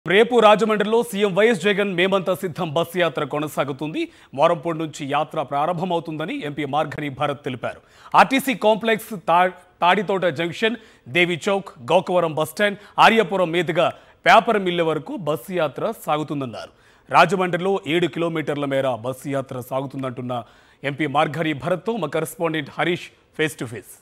రేపు రాజమండ్రిలో CM YS Jagan మేమంతా సిద్ధం బస్ యాత్ర కొనసాగుతుంది. వారంపూడి నుంచి యాత్ర ప్రారంభమవుతుందని ఎంపీ మార్గని భరత్ తెలిపారు. RTC complex, Tadithota junction, Devi Chowk, Gokavaram bus stand, Aryapuram మీదుగా పేపర్ మిల్లు వరకు బస్సు యాత్ర సాగుతుందన్నారు. రాజమండ్రిలో 7 కిలోమీటర్ల మేర బస్సు యాత్ర సాగుతుందంటున్న ఎంపీ మార్గని భరత్తో మా correspondent Harish face to face.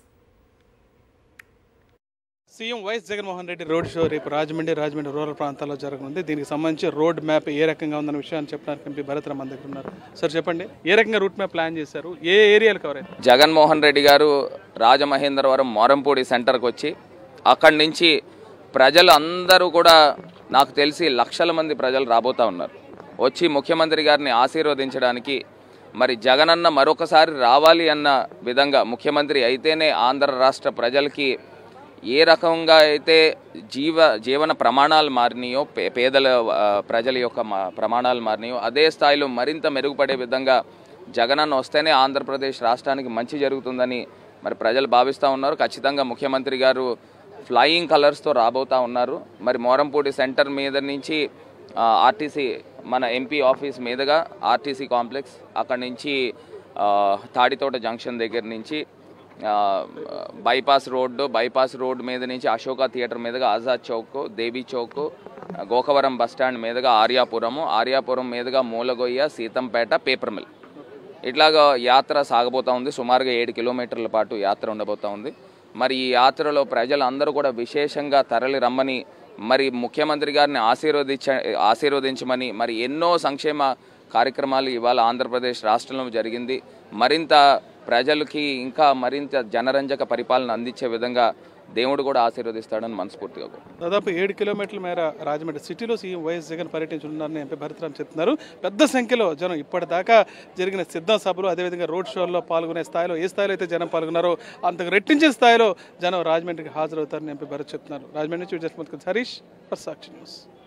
CM YS Jaganmohan Reddy road show రేపు రాజమండ్రి రూరల్ ప్రాంతాల్లో జరగనుంది. దీనికి సంబంధించి రోడ్ మ్యాప్ ఏ రకంగా ఉందన్న విషయాన్ని చెప్పడానికి ఎంపీ భరత్ మన దగ్గర ఉన్నారు. సార్ చెప్పండి, ఏ రకంగా రూట్ మ్యాప్ ప్లాన్ చేశారు, ఏ ఏరియాలు కవర్ అయ్యారు? జగన్మోహన్ రెడ్డి గారు రాజమహేంద్రవరం మోరంపూడి సెంటర్కి వచ్చి అక్కడి నుంచి ప్రజలు అందరూ కూడా నాకు తెలిసి లక్షల మంది ప్రజలు రాబోతూ ఉన్నారు. వచ్చి ముఖ్యమంత్రి గారిని ఆశీర్వదించడానికి మరి జగనన్న మరొకసారి రావాలి అన్న విధంగా ముఖ్యమంత్రి అయితేనే ఆంధ్ర రాష్ట్ర ప్రజలకి ఏ రకంగా అయితే జీవన ప్రమాణాలు మారినాయో, పేదల ప్రజల యొక్క ప్రమాణాలు మారినాయో అదే స్థాయిలో మరింత మెరుగుపడే విధంగా జగనన్న వస్తేనే ఆంధ్రప్రదేశ్ రాష్ట్రానికి మంచి జరుగుతుందని మరి ప్రజలు భావిస్తూ ఉన్నారు. ఖచ్చితంగా ముఖ్యమంత్రి గారు ఫ్లయింగ్ కలర్స్తో రాబోతూ ఉన్నారు. మరి మోరంపూడి సెంటర్ మీద నుంచి ఆర్టీసీ మన ఎంపీ ఆఫీస్ మీదుగా ఆర్టీసీ కాంప్లెక్స్, అక్కడి నుంచి తాడితోట జంక్షన్ దగ్గర నుంచి బైపాస్ రోడ్ మీద నుంచి అశోక థియేటర్ మీదుగా ఆజాద్ చౌక్, దేవి చౌక్, గోకవరం బస్టాండ్ మీదుగా ఆర్యాపురం మీదుగా మూలగొయ్య, సీతంపేట, పేపర్ మిల్ ఇట్లాగా యాత్ర సాగబోతూ ఉంది. సుమారుగా 7 కిలోమీటర్ల పాటు యాత్ర ఉండబోతూ ఉంది. మరి ఈ యాత్రలో ప్రజలందరూ కూడా విశేషంగా తరలి రమ్మని, మరి ముఖ్యమంత్రి గారిని ఆశీర్వదించమని, మరి ఎన్నో సంక్షేమ కార్యక్రమాలు ఇవాళ ఆంధ్రప్రదేశ్ రాష్ట్రంలో జరిగింది. మరింత ప్రజలకి ఇంకా మరింత జనరంజక పరిపాలన అందించే విధంగా దేవుడు కూడా ఆశీర్వదిస్తాడని మనస్ఫూర్తిగా. దాదాపు 7 కిలోమీటర్ల మేర రాజమండ్రి సిటీలో సీఎం వైఎస్ జగన్ పర్యటించున్నారని ఎంపీ భరతరామ్ చెప్తున్నారు. పెద్ద సంఖ్యలో జనం ఇప్పటిదాకా జరిగిన సిద్ధం సభలు, అదేవిధంగా రోడ్ షోల్లో పాల్గొనే స్థాయిలో ఏ స్థాయిలో అయితే జనం పాల్గొన్నారో అంతకు రెట్టించిన స్థాయిలో జనం రాజమండ్రికి హాజరవుతారని ఎంపీ భరత్ చెప్తున్నారు. రాజమండ్రి నుంచి హరీష్ ఫర్ సాక్షి న్యూస్.